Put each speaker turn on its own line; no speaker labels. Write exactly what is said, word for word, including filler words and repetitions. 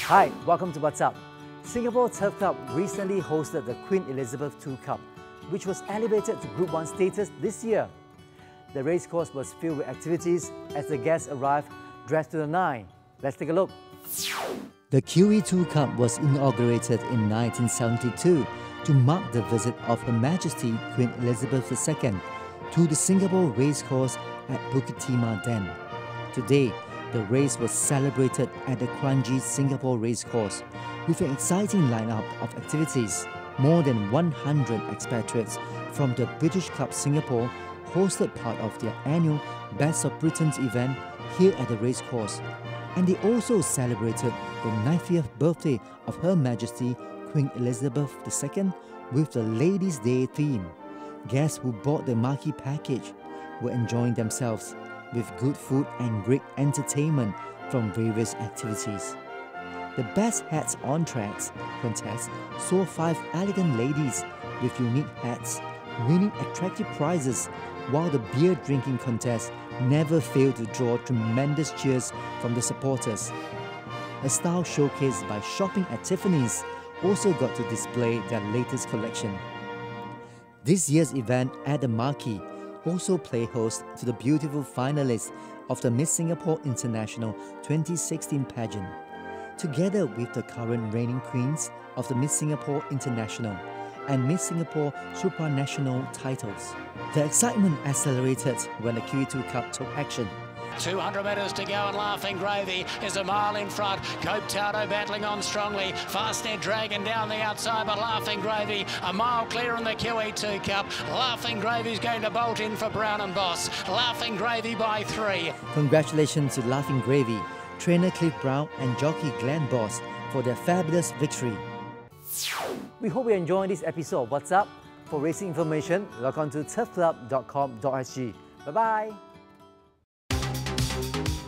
Hi, welcome to What's Up. Singapore Turf Club recently hosted the Queen Elizabeth the Second Cup, which was elevated to Group one status this year. The racecourse was filled with activities as the guests arrived dressed to the nine. Let's take a look. The Q E two Cup was inaugurated in nineteen seventy-two to mark the visit of Her Majesty Queen Elizabeth the Second to the Singapore racecourse at Bukit Timah Den. Today, the race was celebrated at the Kranji Singapore Racecourse with an exciting lineup of activities. More than one hundred expatriates from the British Club Singapore hosted part of their annual Best of Britain's event here at the racecourse, and they also celebrated the ninetieth birthday of Her Majesty Queen Elizabeth the Second with the Ladies' Day theme. Guests who bought the marquee package were enjoying themselves with good food and great entertainment from various activities. The Best Hats on Tracks contest saw five elegant ladies with unique hats winning attractive prizes, while the beer drinking contest never failed to draw tremendous cheers from the supporters. A style showcase by Shopping at Tiffany's also got to display their latest collection. This year's event at the Marquee also played host to the beautiful finalists of the Miss Singapore International twenty sixteen pageant, together with the current reigning queens of the Miss Singapore International and Miss Singapore Supranational titles. The excitement accelerated when the Q E two Cup took action.
two hundred metres to go and Laughing Gravy is a mile in front. Cope Tauto battling on strongly. Fastnet Dragon down the outside, but Laughing Gravy a mile clear in the Q E two Cup. Laughing Gravy's going to bolt in for Brown and Boss. Laughing Gravy by three.
Congratulations to Laughing Gravy, trainer Cliff Brown and jockey Glenn Boss for their fabulous victory. We hope you're enjoying this episode of What's Up. For racing information, log on to turf club dot com dot s g. Bye-bye.